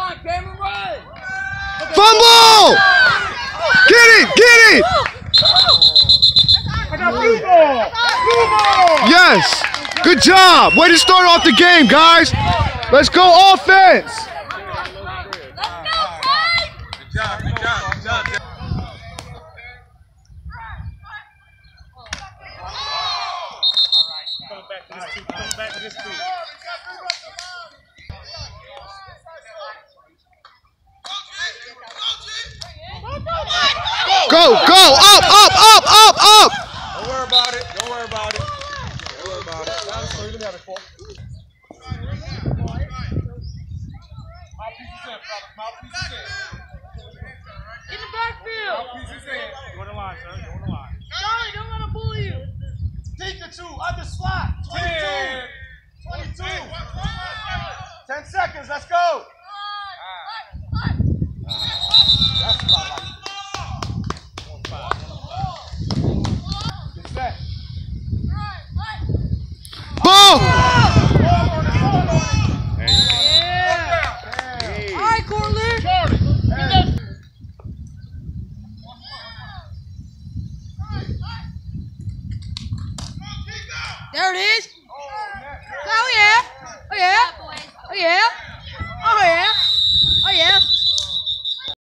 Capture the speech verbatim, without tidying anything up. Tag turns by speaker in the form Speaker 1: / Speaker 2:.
Speaker 1: Fumble! Get it! Get it! Yes! Good job! Way to start off the game, guys! Let's go offense!
Speaker 2: Good job, good job, good job. Coming back to this two, coming back to this two.
Speaker 1: Go, go, up, up, up, up, up!
Speaker 2: Don't worry about it, don't worry about it. Don't worry about it. Let me have it, Paul. Mouthpiece is in, brother. Mouthpiece is in.
Speaker 3: In the backfield.
Speaker 2: Mouthpiece is in. Go on the line, sir. Go on the line.
Speaker 3: Charlie, don't let him bully you.
Speaker 2: Deep the two, other slot. twenty-two. twenty-two. Ten seconds, let's go. That's what I like. Get set.
Speaker 1: Boom!
Speaker 3: Yeah. All right, Cortland.
Speaker 2: Charlie. Hey.
Speaker 3: There it is. Oh yeah. Oh yeah. Oh yeah. Oh yeah.